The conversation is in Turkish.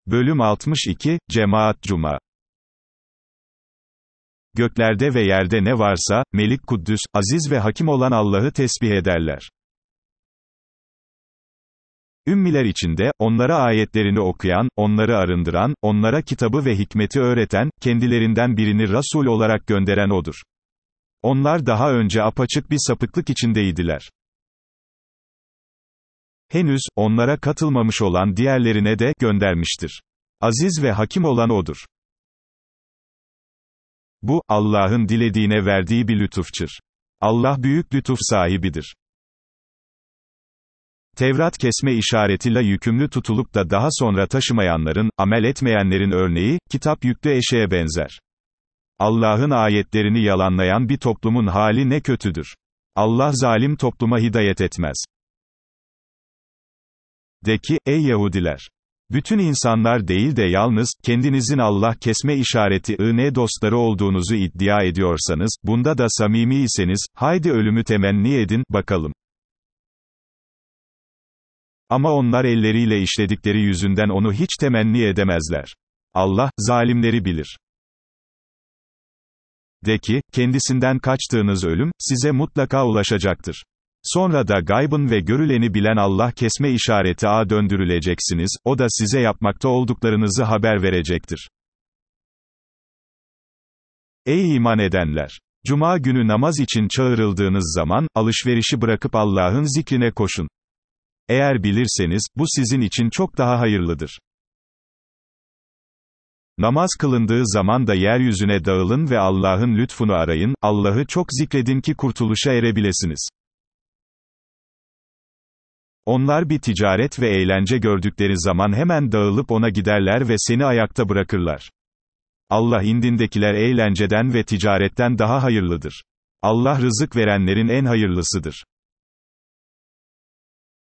Bölüm 62, Cemaat Cuma. Göklerde ve yerde ne varsa, Melik Kuddüs, aziz ve hakim olan Allah'ı tesbih ederler. Ümmiler içinde, onlara ayetlerini okuyan, onları arındıran, onlara kitabı ve hikmeti öğreten, kendilerinden birini Resul olarak gönderen O'dur. Onlar daha önce apaçık bir sapıklık içindeydiler. Henüz, onlara katılmamış olan diğerlerine de, göndermiştir. Aziz ve hakim olan O'dur. Bu, Allah'ın dilediğine verdiği bir lütufçur. Allah büyük lütuf sahibidir. Tevrat kesme işaretiyle yükümlü tutulup da daha sonra taşımayanların, amel etmeyenlerin örneği, kitap yüklü eşeğe benzer. Allah'ın ayetlerini yalanlayan bir toplumun hali ne kötüdür. Allah zalim topluma hidayet etmez. De ki, ey Yahudiler! Bütün insanlar değil de yalnız, kendinizin Allah kesme işareti dostları olduğunuzu iddia ediyorsanız, bunda da samimiyseniz, haydi ölümü temenni edin, bakalım. Ama onlar elleriyle işledikleri yüzünden onu hiç temenni edemezler. Allah, zalimleri bilir. De ki, kendisinden kaçtığınız ölüm, size mutlaka ulaşacaktır. Sonra da gaybın ve görüleni bilen Allah kesme işareti döndürüleceksiniz, o da size yapmakta olduklarınızı haber verecektir. Ey iman edenler! Cuma günü namaz için çağırıldığınız zaman, alışverişi bırakıp Allah'ın zikrine koşun. Eğer bilirseniz, bu sizin için çok daha hayırlıdır. Namaz kılındığı zaman da yeryüzüne dağılın ve Allah'ın lütfunu arayın, Allah'ı çok zikredin ki kurtuluşa erebilesiniz. Onlar bir ticaret ve eğlence gördükleri zaman hemen dağılıp ona giderler ve seni ayakta bırakırlar. Allah indindekiler eğlenceden ve ticaretten daha hayırlıdır. Allah rızık verenlerin en hayırlısıdır.